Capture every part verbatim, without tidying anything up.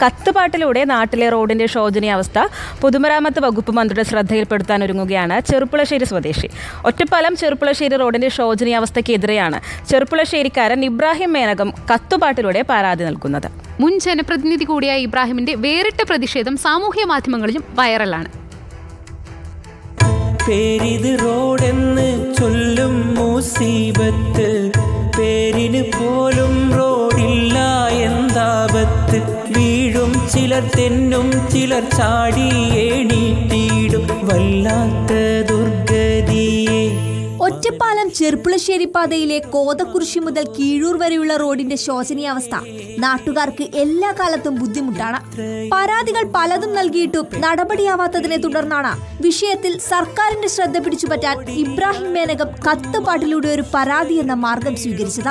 കത്തുപാട്ടിലൂടെ നാട്ടിലെ റോഡിന്റെ ശോചനീയാവസ്ഥ പൊതുമരാമത്ത് വകുപ്പ് മന്ത്രിയുടെ ശ്രദ്ധയിൽപ്പെടുത്താൻ ഒരുങ്ങുകയാണ് ചെറുപ്പുളശ്ശേരി സ്വദേശി. ഒറ്റപ്പാലം ചെറുപ്പുളശ്ശേരി റോഡിന്റെ ശോചനീയാവസ്ഥയ്ക്കെതിരെയാണ് ചെറുപ്പുളശ്ശേരിക്കാരൻ ഇബ്രാഹിം മേനകം കത്തുപാട്ടിലൂടെ പരാതി നൽകുന്നത്. മുൻ ജനപ്രതിനിധി കൂടിയായ ഇബ്രാഹിമിന്റെ വേറിട്ട പ്രതിഷേധം സാമൂഹ്യ മാധ്യമങ്ങളിലും വൈറലാണ്. പേരിത് റോഡെന്ന് ചൊല്ലും മുസീബത്ത്, പേരിന് പോലും റോഡില്ല എന്താപത്ത്. വീഴും ചിലർ തെന്നും ചിലർ ചാടി എണീറ്റിടും വല്ലാത്ത ദുർഗതിയെ. ഒറ്റപ്പാലം ചെറുപ്പുളശ്ശേരി പാതയിലെ കോതക്കുരിശി മുതൽ കീഴൂർ വരെയുള്ള റോഡിന്റെ ശോചനീയാവസ്ഥ നാട്ടുകാർക്ക് എല്ലാ കാലത്തും ബുദ്ധിമുട്ടാണ്. പരാതികൾ പലതും നൽകിയിട്ടും നടപടിയാവാത്തതിനെ തുടർന്നാണ് വിഷയത്തിൽ സർക്കാരിന്റെ ശ്രദ്ധ പിടിച്ചുപറ്റാൻ ഇബ്രാഹിം മേനകം കത്തുപാട്ടിലൂടെ ഒരു പരാതി എന്ന മാർഗം സ്വീകരിച്ചത്.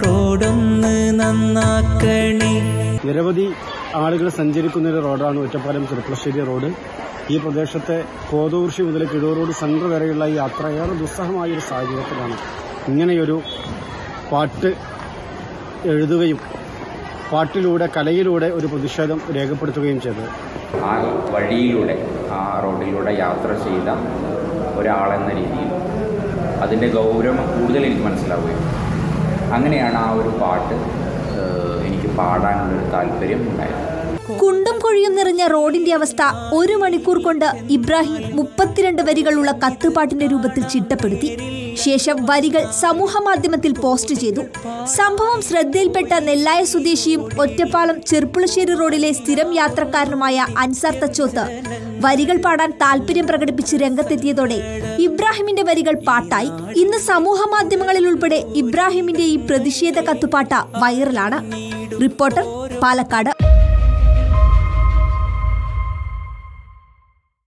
നിരവധി ആളുകൾ സഞ്ചരിക്കുന്ന ഒരു റോഡാണ് ഒറ്റപ്പാലം ചെറുപ്പുളശ്ശേരി റോഡ്. ഈ പ്രദേശത്തെ കോതകുരിശി മുതൽ കിഴൂർ റോഡ് സെൻറ്റർ വരെയുള്ള ഈ യാത്ര ഏറെ ദുസ്സഹമായൊരു സാഹചര്യത്തിലാണ് ഇങ്ങനെയൊരു പാട്ട് എഴുതുകയും പാട്ടിലൂടെ കലയിലൂടെ ഒരു പ്രതിഷേധം രേഖപ്പെടുത്തുകയും ചെയ്തത്. ആ വഴിയിലൂടെ ആ റോഡിലൂടെ യാത്ര ചെയ്ത ഒരാളെന്ന രീതിയിൽ അതിൻ്റെ ഗൗരവം കൂടുതൽ എനിക്ക് മനസ്സിലാവുകയും അങ്ങനെയാണ് ആ ഒരു പാട്ട് എനിക്ക് പാടാനുള്ളൊരു താല്പര്യം ഉണ്ടായത്. കുണ്ടും കുഴിയും നിറഞ്ഞ റോഡിന്റെ അവസ്ഥ ഒരു മണിക്കൂർ കൊണ്ട് ഇബ്രാഹിം മുപ്പത്തിരണ്ട് വരികളുള്ള കത്തുപാട്ടിന്റെ രൂപത്തിൽ ചിട്ടപ്പെടുത്തി. ശേഷം വരികൾ സമൂഹ മാധ്യമത്തിൽ പോസ്റ്റ് ചെയ്തു. സംഭവം ശ്രദ്ധയിൽപ്പെട്ട നെല്ലായ സ്വദേശിയും ഒറ്റപ്പാലം ചെറുപ്പുളശ്ശേരി റോഡിലെ സ്ഥിരം യാത്രക്കാരനുമായ അൻസാർ തച്ചോത്ത് വരികൾ പാടാൻ താല്പര്യം പ്രകടിപ്പിച്ച് രംഗത്തെത്തിയതോടെ ഇബ്രാഹിമിന്റെ വരികൾ പാട്ടായി. ഇന്ന് സമൂഹ മാധ്യമങ്ങളിൽ ഉൾപ്പെടെ ഇബ്രാഹിമിന്റെ ഈ പ്രതിഷേധ കത്തുപാട്ട വൈറലാണ്. റിപ്പോർട്ടർ, പാലക്കാട്.